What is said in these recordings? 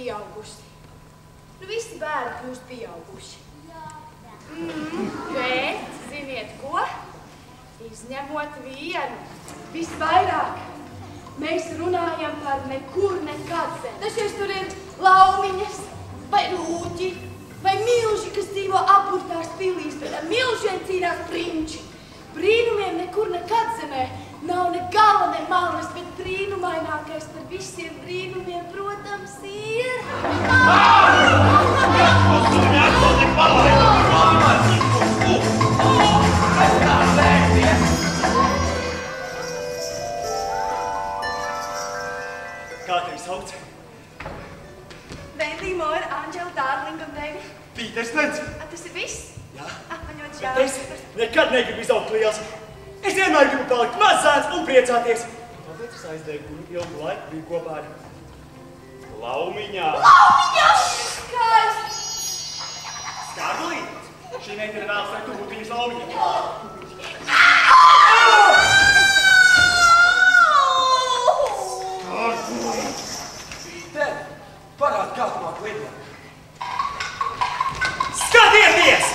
pieaugusi. Nu, visi bērni kļūst pieauguši. Bet, ziniet ko? Izņemot vienu. Visvairāk mēs runājam par nekur nekad zem. Dažreiz tur ir laumiņas, vai rūķi, vai milži, kas dzīvo apburtās pilīs, bet ar milžiem cīnās prinči. Brīnumiem nekur nekad zemē nav ne gala, ne malas, bet brīnumainākais par visiem brīnumiem, protams, ir... Kā tevi sauc? Vendija, Mora, Anģela, Dārlinga un tevi. Pīters Pens. Tas ir viss? Jā. Man ļoti Bet žēl. es nekad negribu izaugt liels. Es vienmēr gribu palikt mazāns un priecāties. Tāpēc es aizdeju ilgu laiku biju kopā ar laumiņām. Laumiņām! Skaisti! Skārdulīte. Šī meitene vēlas, lai tu būtu viņas laumiņa. Pīter, parād, kā tu māk lidot. Skatieties!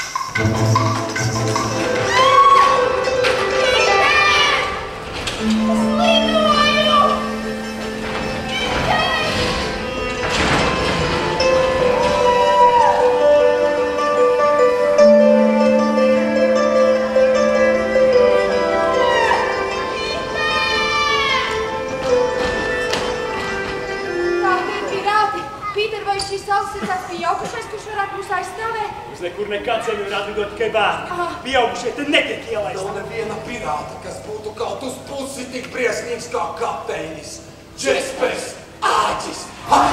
Uz nekur nekad zemi varētu lidot tikai bērni. Pieaugušie te netiek ielaisti. Nav neviena pirāta, kas būtu kaut uz pusi tik briesmīgs kā kapteinis. Džespers, āķis.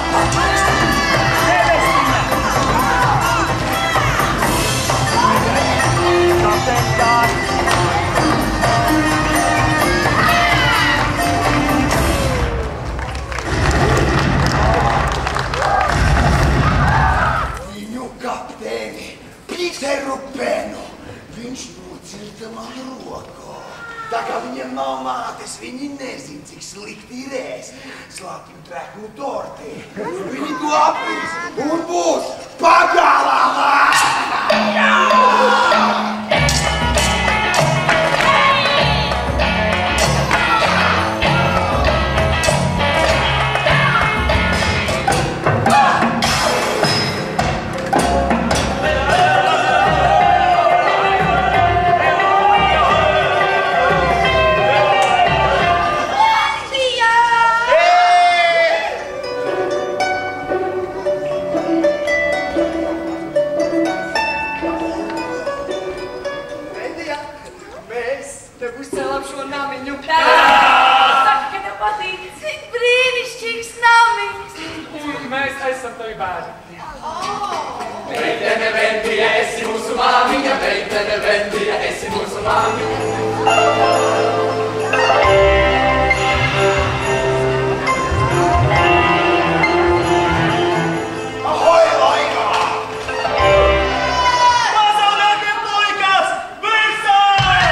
Kapteinis Dārlinga. Pīteru Penu. Viņš nocirta man roku. Tā kā viņiem nav mātes, viņi nezin, cik slikti ir ēst. Slapju treknu torti. Viņi to aprīs un būs pagalā! Esam tevi bērni. Meitene Vendija, esi mūsu māmiņa, meitene Vendija, esi mūsu māmiņa. Ahoj, laikā! Pasaulēkie puikas! Visam!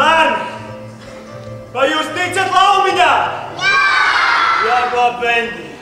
Vai jūs ticat laumiņā? Jā! Jā, ko Vendija.